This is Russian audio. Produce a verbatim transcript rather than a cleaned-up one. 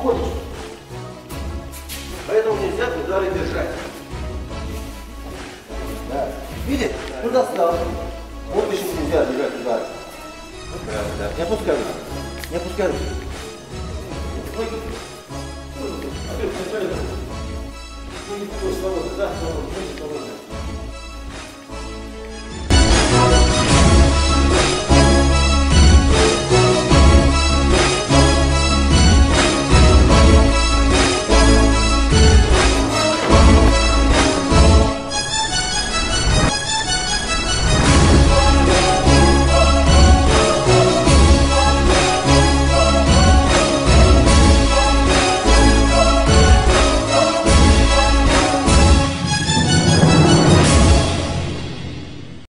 уходишь. Поэтому нельзя удары держать. Да. Видишь? Туда стал. Вот почему нельзя держать удары. Да. Не опускай руки. Не опускай руки. Да,